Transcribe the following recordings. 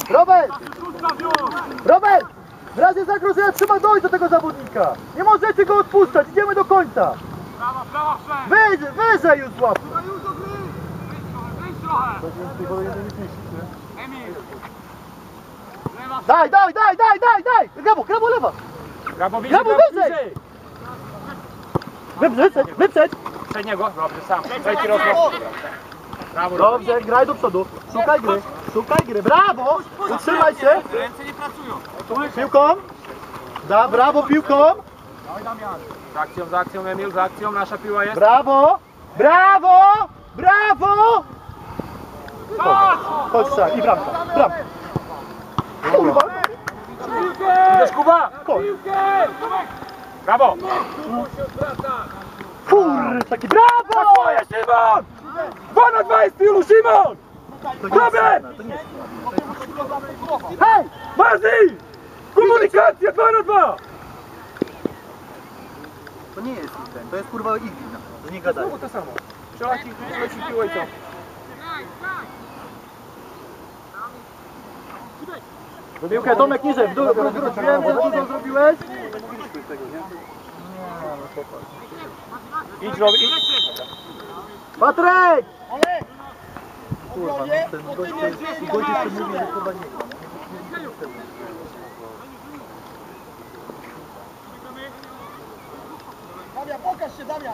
Robert! Robert! W razie zagrożenia trzeba dojść do tego zawodnika. Nie możecie go odpuszczać, idziemy do końca. Wyżej już złap. Daj! Grabo, lewa! Grabo wyżej! Wyprzedź! Przedniego, dobrze, sam. Trzeci rozwój. Brawo, dobrze, graj do przodu. Szukaj gry. Brawo! Utrzymaj się. Ręce nie pracują. Piłką. Brawo, piłką. Za akcją, Emil, za akcją. Nasza piła jest. Brawo! Chodź tak, i bramka. Kurwa! Idziesz, Kuba! Brawo! Taki brawo! Twoje, Szymon! 2 na 2 jest tylu, Szymon! Dobry! Hej! Mazi! Komunikacja 2 na 2! To nie jest ten, to jest kurwa ich wina. To nie gadaj. To samo. Przeleci piłę i co? Piłkę, Tomek, niżej, w dół, wróć, wiem, że dużo zrobiłeś. Idź, Robi, idź. Patryk! Kurwa, ten gość jeszcze mówi, że kurwa nie gra. Damian, pokaż się, Damian!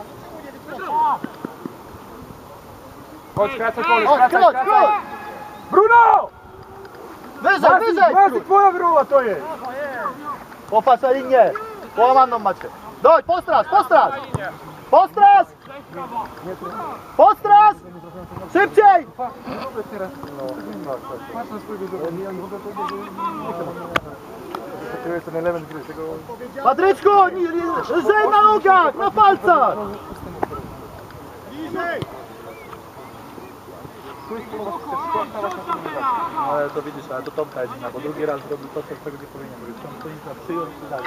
Chodź, skracaj pole, Chodź! Bruno! Wyżej! Mazi, twoja bryła to jest! Popatrz na linię! Połamaną macie! Doj, postras! Szybciej! Patryczku! Lżej na nogach! Na palcach! Ale to widzisz, ale to Tomka jest wina, bo drugi raz zrobił to, co tego nie powinien robić. On powinien przyjąć i dalej.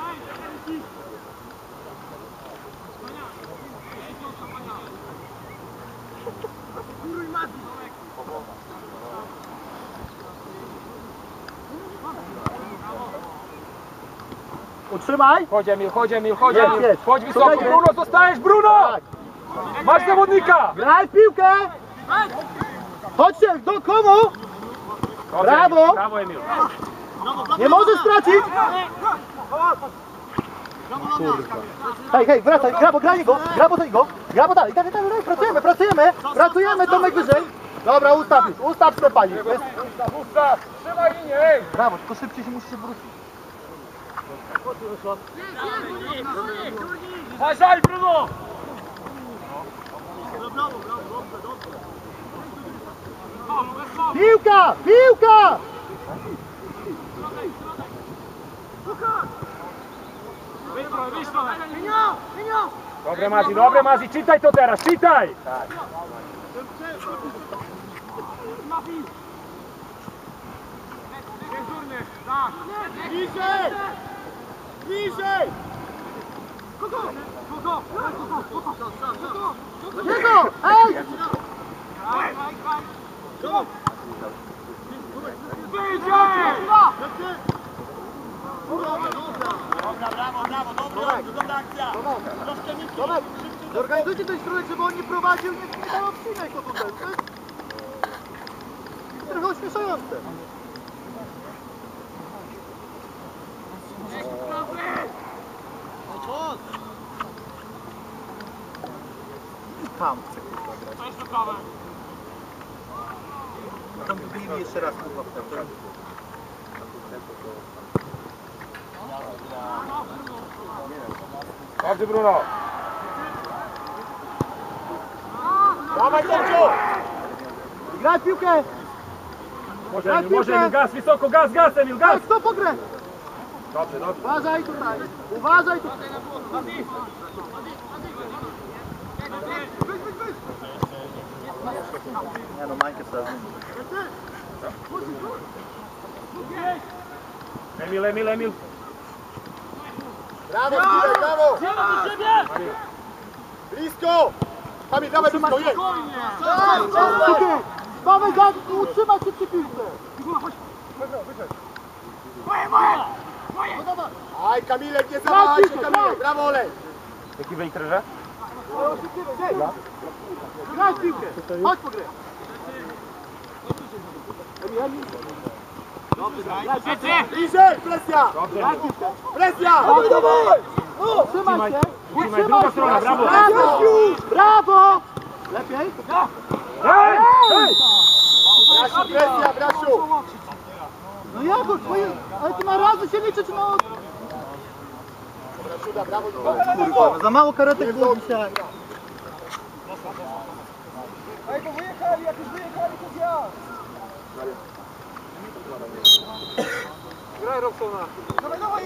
Utrzymaj! Chodź Emil. Jedź. Chodź wysoko, Bruno, zostajesz, Bruno! Tak. Masz zawodnika! Graj w piłkę! Chodźcie, do komu? Brawo! Brawo, Emil. Nie możesz stracić! Hej, wracaj, grabo za niego! Grabo dalej, pracujemy, Tomek wyżej! Dobra, ustaw Stefani! Ustaw! Trzymaj linię! Brawo, tylko szybciej się musisz wrócić. Uważaj, Bruno! Piłka! Dobre Mazi, czytaj to teraz, czytaj! Bliżej! Jego! Ej! Dobra akcja! Tomek, zorganizujcie ten środek, żeby on nie prowadził, nie dał odcinek o tutaj. To jest trochę ośmieszające. Tam chcę kurwa grać. Tam wbili jeszcze raz kurwa w ten. Dobrze, Bruno! Dawaj, Tomciu! Graj w piłkę! Może, gaz, wysoko, gaz, Emil, gaz! Kto po grę? Dobrze. Uważaj tutaj! Nie no, Majkę teraz. Emil. Brawo! Blisko! Kamil, dawaj blisko, jedź! Mamy utrzymać się przy piłce! Aj, Kamilek, nie zawahaj się, Kamilek, brawo Olej! Jaki wynik trenerze? Graj w piłkę! Chodź po grę! Bliżej, presja! Presja! Dawaj, dawaj! Trzymaj się! Utrzymaj, druga strona, brawo! Brawo! Brawo! Lepiej? Hej! Brasiu, presja, Brasiu! No jak to twoje... Ale ty na razy się liczyć, no... Brasiuda, brawo! Kurwa, no za mało karetek było dzisiaj. Ej, bo wyjechali, jak już wyjechali, to zjazd! Graj, Roxona! Dawaj, dawaj!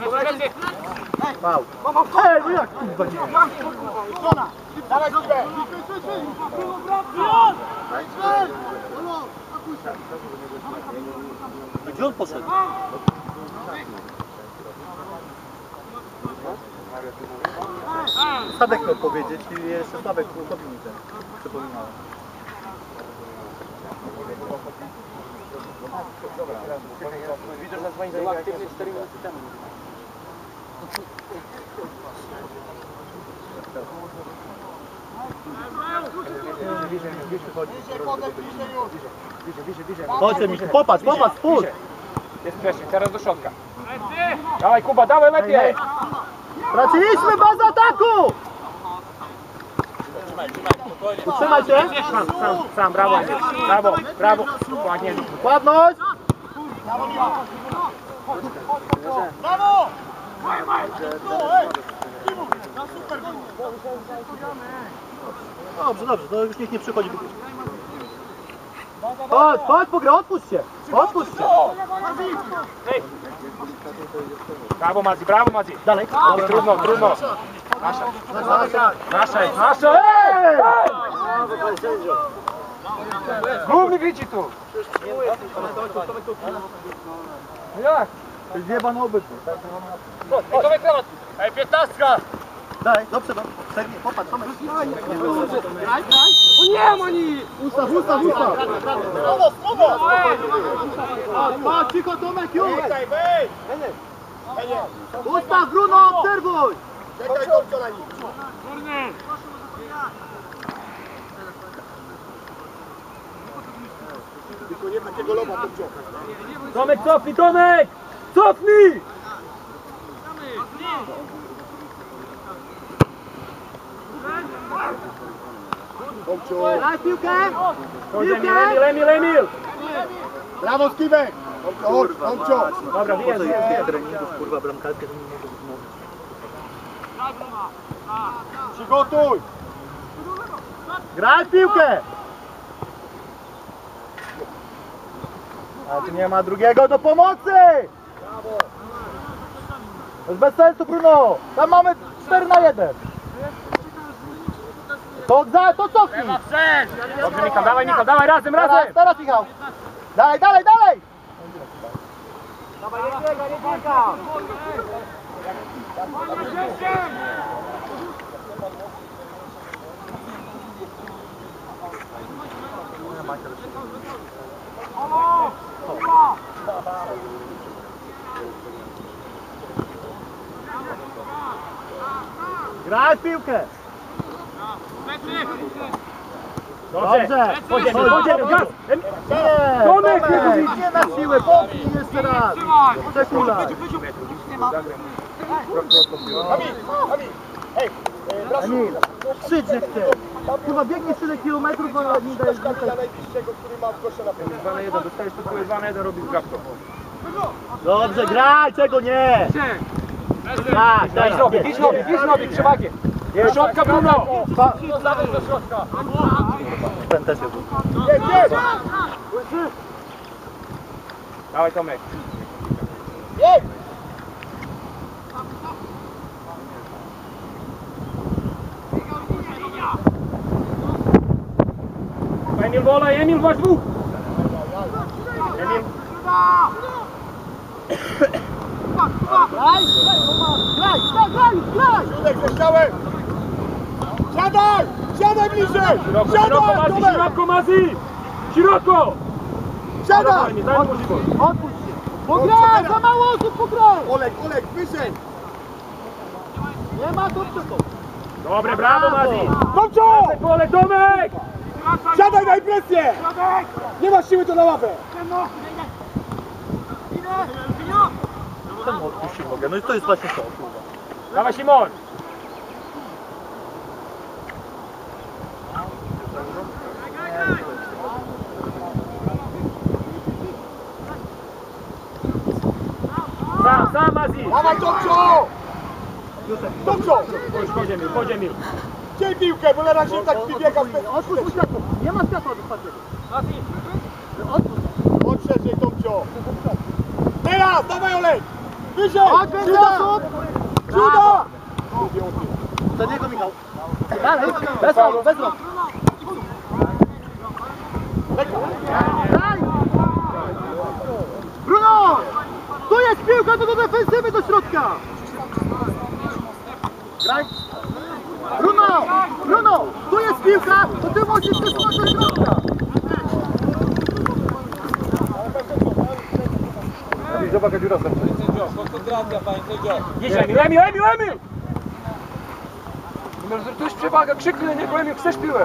Wow. Ej, no jak kurwa nie? Dawaj, Steve! Gdzie on poszedł? Stadek miał powiedzieć i jeszcze Sławek zrobił mi ten. Przypominałem. Widzę, że dzwoni za aktywnie 4 minuty temu. Chodźcie mi, popatrz, spójrz! Jest wcześniej, teraz do środka. Dawaj Kuba, dawaj lepiej! Traciliśmy bazę ataku! Utrzymaj się! Sam, brawo, brawo, brawo. Ładnie. Ładność! Brawo! Dobrze, to już niech nie przychodzi. Chodź po grę, odpuść się! Brawo Mazi! Dalej. Trudno. Nasze! Ej! Główny widzi tu! Jak? To jest zjebany obydwu. Ej, 15! Dalej, dobrze. Popatrz, Tomek. Graj! O nie, Mani! Ustaw! Patrz, cicho Tomek, już! Czekaj, wejdź! Ustaw, Bruno, obserwuj! Czekaj, Tomcio na nim! Tylko nie takiego loba, Tomcio. Tomek, cofnij! Cofnij! Tomcio! Graj piłkę! Emil! Brawo, Skiwek! Tomcio, chodź, Tomcio! Dobra, wyjedź. treningów, kurwa, bramkarskie, to nie mogę mówić. Przygotuj! Graj piłkę! A tu nie ma drugiego do pomocy! To jest bez sensu, Bruno! Tam mamy 4 na 1. To cofnij! Dobrze, Michał, dawaj razem! Teraz Michał! Dalej! Dawaj, nie biega! Graj w piłkę! Dobrze! Podziemy, gaz! Nie! Tomek, nie na siłę, popnij jeszcze raz! Przekulaj! Emil, krzycz jak chcesz! Chyba biegnie 4 km, a nie dajesz Dla najbliższego, który ma w gościa na pewno. 2 na 1, dostajesz tylko 2 na 1, robisz gawko. Dobrze, graj, czego nie! Tak, Idź nogi, przewagiem! Do środka, Bruno! Dawaj do środka! Ten też jest. Jedź! Dawaj Tomek. Jedź! Emil, masz dwóch! Emil. Graj! Środek ze strzałem! Siadaj! Siadaj bliżej! Siadaj! Szeroko, Mazi! Szeroko! Siadaj! Spokojnie, daj możliwość. Odpuść się. Pograj, za mało osób pograj. Olek, wyżej! Nie ma to przed tobą. Dobre, brawo Mazi! Tomcio! Pole, Tomek! Siadaj, daj presję! Nie masz siły, to na ławę! Czemu odpuścić mogę? No i to jest właśnie to, kurwa. Dawaj Simon! Sam Mazi! Dawaj, Tomcio! Tomcio! Chodź Emil. Ciej piłkę, bo na razie tak biega w Odpuść mu światło. Nie ma światła do spadniego. Chodź szerzej, Tomcio! Teraz, dawaj Olek! Wyżej! Chodź, więcej osób. Siuda! Za niego, Michał. Dalej, bez rąk, bez rąk. Daj! Bruno! Tu jest piłka do defensywy do środka! Graj! Bruno! Tu jest piłka, to ty musisz przesunąć do środka! Zobacz, jak dziura Koncentracja, panie sędzio. Jedź Emil! To jest przewaga, krzyknij, nie Emil, chcesz piłę!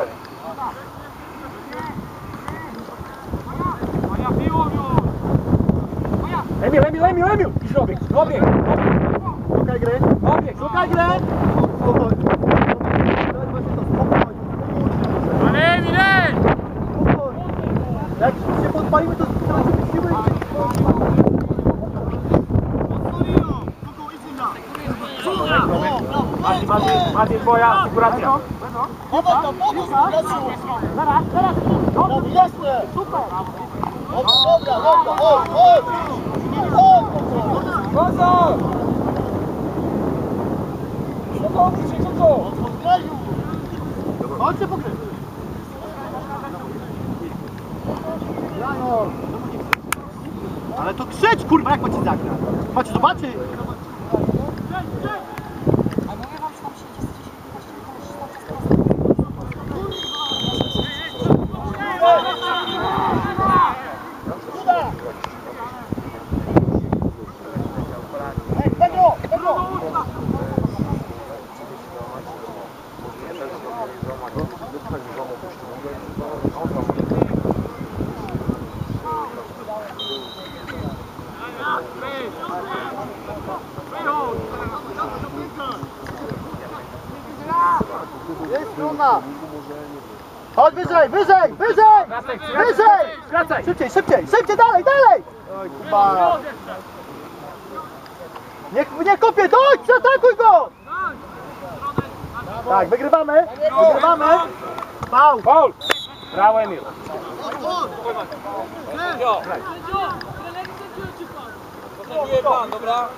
Emil! Obieg! Szukaj gry! Szukaj gry! Spokojnie. To jest właśnie to, spokojnie. Ale Emil! Spokojnie. Jak się podpalimy, to stracimy siły Maciej, twoja figuracja. Teraz! Dobrze, jasne! Super! Dobra, chodź! Chodźcie po grę! Ale to krzycz, kurwa, jak macie zagrać? Macie zobaczyć? Jest trudna! Chodź wyżej! Skracaj! Szybciej, dalej! Oj, kurwa! Nie kopię, dojdź, zaatakuj go! Tak, wygrywamy! Faul! Brawo Emil! Koncentruje pan, dobra?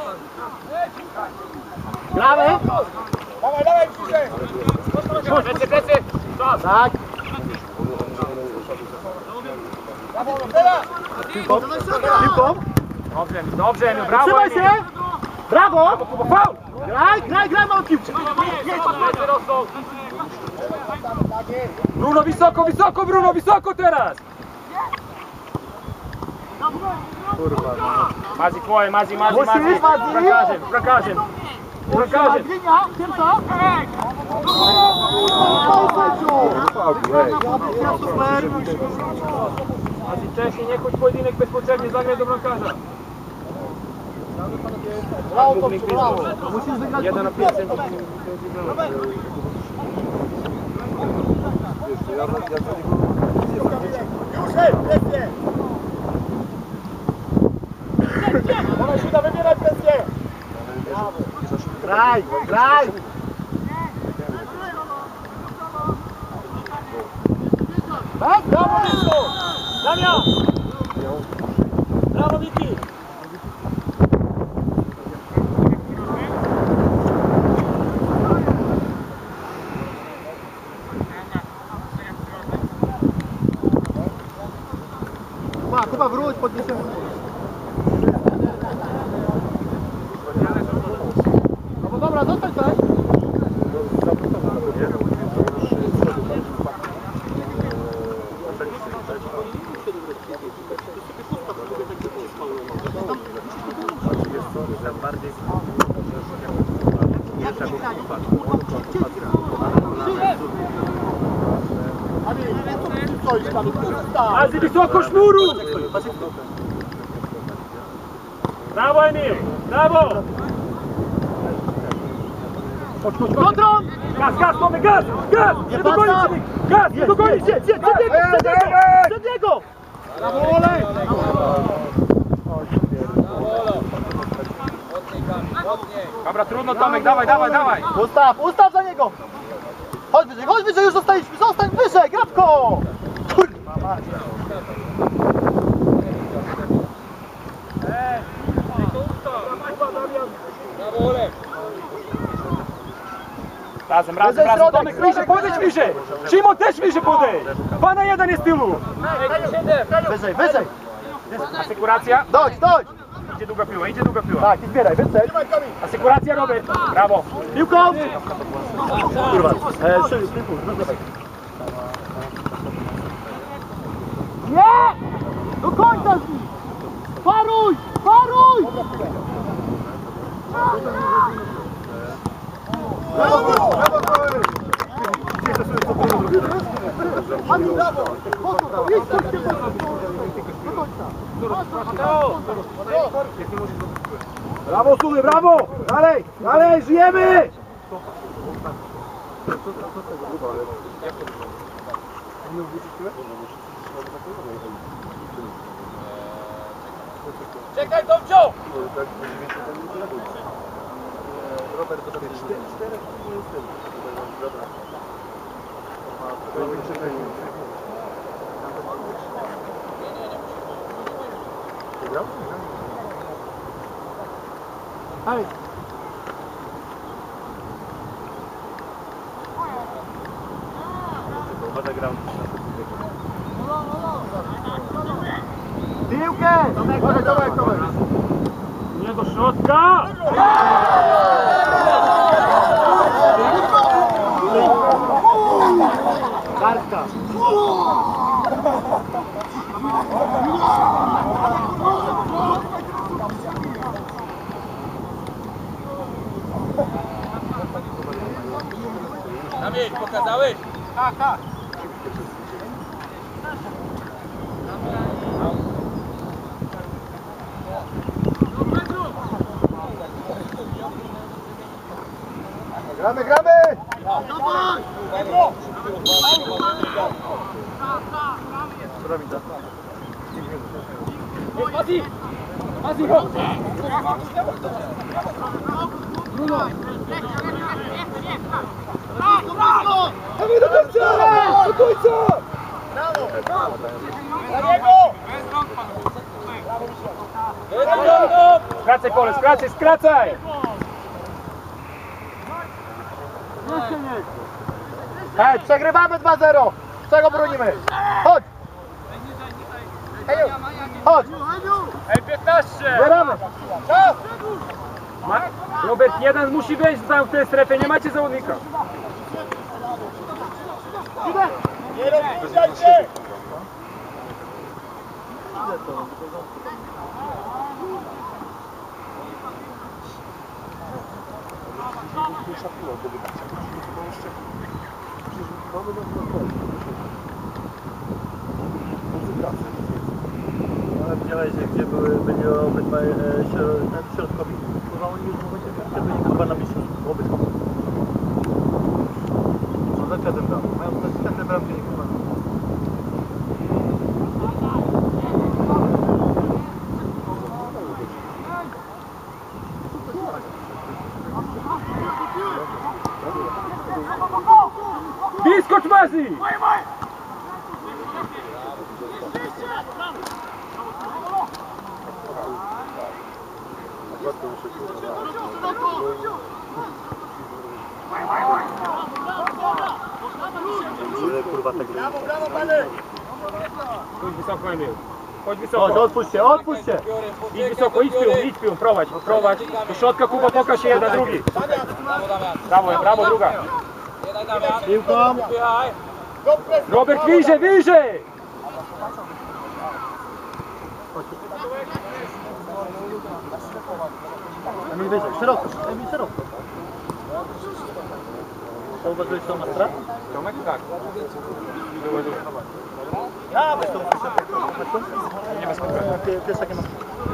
Gramy! Dawaj, bliżej! Plecy! Czas! Tak! Piłką! Dobrze Emil, brawo Trzymaj Emil! się! Brawo! Faul! Graj, mam piłkę! Plecy rosną! Bruno, wysoko teraz! Kurwa. Mazi twoje, Mazi! Musisz, Mazi. Brakarzem! Linia, Kiemca! Super! Mazi wcześniej, nie chodź pojedynek bezpotrzebnie, zagraj do bramkarza! Brawo, brawo! Musisz wygrać 1 na 5 Presję! Ona siuda, wybieraj presję! Graj! Tak? Brawo, Listo! Damian! Brawo Miki! Kuba, wróć, podniesiemy. No bo dobra, zostań coś. Azi wysoko sznuru! Brawo Emil! Brawo! Chodź! Kontrol! Gaz, mamy gaz! Gaz! Nie dogonicie mnie! Gaz! Nie dogonicie! Przed niego! Brawo, Olej! Dobra, trudno Tomek, dawaj! Ustaw za niego! Chodź wyżej, już zostaliśmy! Zostań wyżej, Grabko! Kurwa mać! Brawo, Olek. Razem, środek, Tomek, wyżej, podejdź wyżej! Szymon też wyżej podejdź! 2 na 1 jest tylu! Wyżej! Asekuracja. Dojdź! Idzie długa piła. Tak, i zbieraj, wycel! Asekuracja, Robert. Brawo. Piłką! Kurwa, szybko, rozgrywaj. Nie! Do końca z nim! Paruj! Brawo, Suly, brawo! Dalej, żyjemy! Czekaj, Tomcio! Hej! Piłkę! Tomek! Nie do środka! Kartka! Kamil, pokazałeś? Tak. Gramy! Mazi, chodź! Dawaj do końca! Skracaj pole, skracaj! Hej, przegrywamy 2-0! Czego bronimy? Chodź! Chodź! Ej, 15! Zbieramy! Robert, jeden musi wejść w tej strefie, nie macie zawodnika. Nie rozpuszczajcie! Ale widziałeś, gdzie byli obydwaj środkowi. Kurwa, oni już w momencie byli chyba na mistrzostwie. Obydwa. Co za każdym tam? Mają te bramki, nie kurwa. Wyskocz Mazi! Brawo, panie! Chodź wysoko, Emil. Chodź wysoko. Chodź, odpuśćcie! Idź wysoko, idź pił, prowadź. Do środka, Kuba, pokaż się jeden, drugi. Brawo, druga. Jeden Damian. Piłką! Wpychaj. Robert, wyżej! Emil wyżej, szeroko. Emil szeroko. Zauważyłeś tą mastrę? Tomek? Tak. Ja, weź tą mastrę. Nie ma spokoju. Pierwsza nie ma.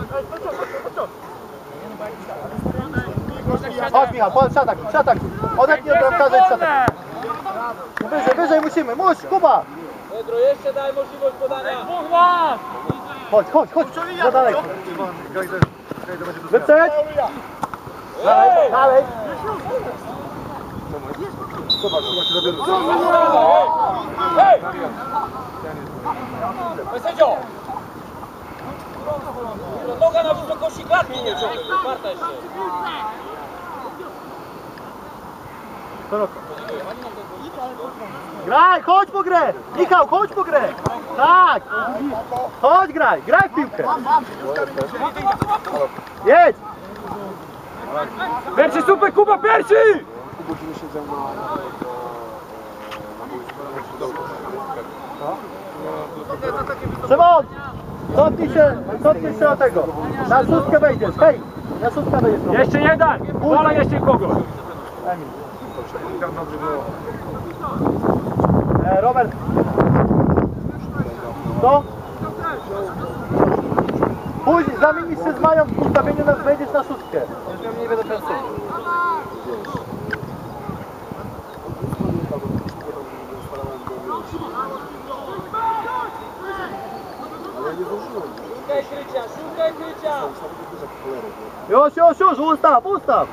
Chodź Michał, chodź, szatak. Odetnij od bramkarza i szatak. Wyżej musimy, Kuba! Pedro, jeszcze daj możliwość podania. Chodź, za daleko. Wyprzedź! Dalej! Hej! Hej, sędzio! Noga na wysokości klatki nie ciągle, warta jeszcze. Szeroko. Graj, chodź po grę! Michał, chodź po grę! Tak! Chodź graj w piłkę! Jedź! Pierwszy super, Kuba, pierwszy! Szymon! Cofnij się do tego! Na szóstkę wejdziesz, hej! Na szóstkę wejdziesz. Jeszcze jeden! Wola jeszcze kogoś! Emil. Robert! Co? Później zamienisz się z Mają w ustawieniu, wejdziesz na szóstkę. Nie będę często. Szukaj krycia! Już, ustaw!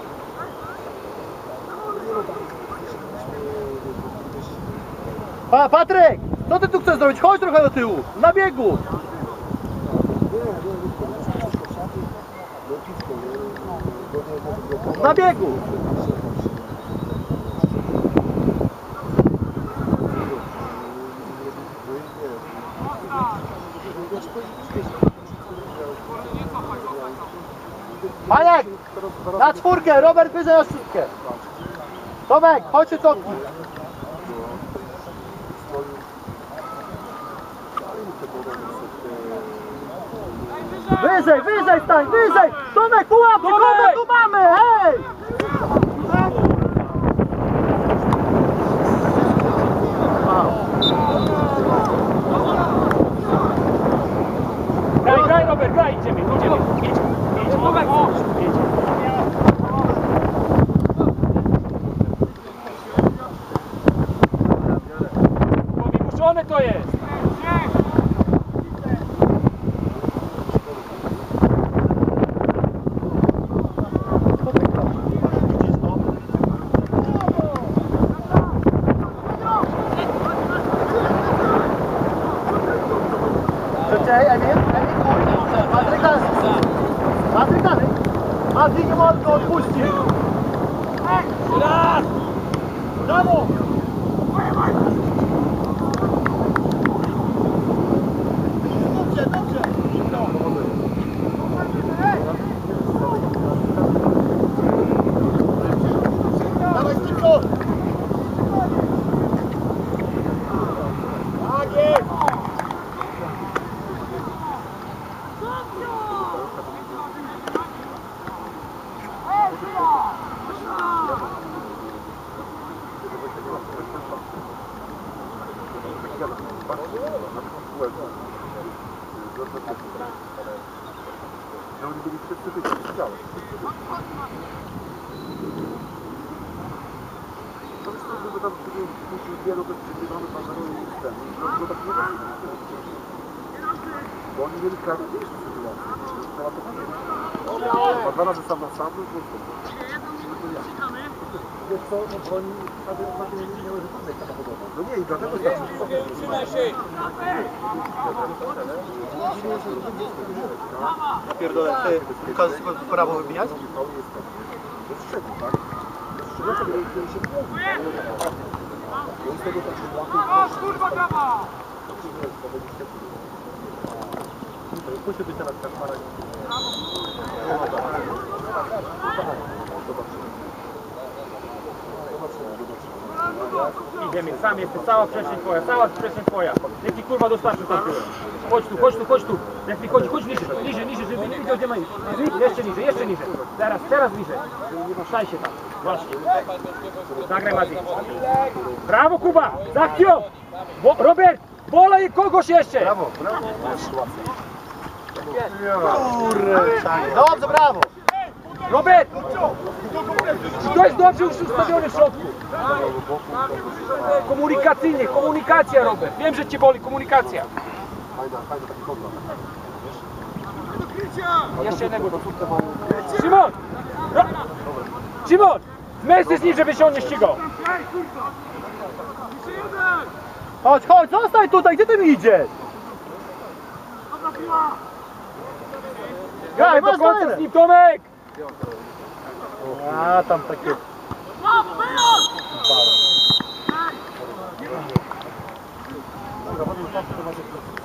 Patryk! Co ty tu chcesz zrobić? Chodź trochę do tyłu! Na biegu! Na biegu! Maniek! Na czwórkę! Robert wyżej na szóstkę! Tomek, chodź się cofnij! Wyżej stań, wyżej! Tomek, pułapki, kogo tu mamy, hej! Graj, Robert, graj, idziemy. Idź. Tomek, idź. Wymuszone to jest! Patryk nie może go odpuścić! Raz! Brawo! Dobrze! Dawaj szybko! Tak jest! że oni byli wszyscy tych widziałem. To jest to, żeby tam wielu też przegrywamy pan i ten. To tak nie da. Bo oni mieli kartę w sytuacji. Trzeba to powiedzieć. Ma 2 razy sam na sam, to jest wiesz co, no bo oni na tym nie miały żadnych samochodowych. No nie, i dlatego tak. Trzymaj się! Ja pierdolę, ty każesz prawo wybijać? To jest strzelił, tak? Strzelił sobie i się z tego tak się łapie. Kurwa, brawa! Puściłbyś teraz Kaczmara. Idziemy, sam jesteś, cała przestrzeń twoja. Jaki kurwa dostarczył tam tyłem. Chodź tu. Jak mi chodzi, chodź niżej, niżej, żeby nie widział, gdzie ma iść. Jeszcze niżej. Teraz niżej. Staj się tam, właśnie. Zagraj Mazi. Brawo Kuba, z akcją! Robert, wolej kogoś jeszcze! Brawo, brawo. Dobrze, brawo. Robert! To jest dobrze już ustawiony w środku. Komunikacyjnie, komunikacja Robert. Wiem, że cię boli, komunikacja. Fajna taki kontra. Jeszcze jednego do Szymon! Szymon! Zmysł z nim, żeby się on nie ścigał. Chodź, zostań tutaj, gdzie ty mi idziesz? Graj, do końca z nim, Tomek! A, tam takie... Zawodnik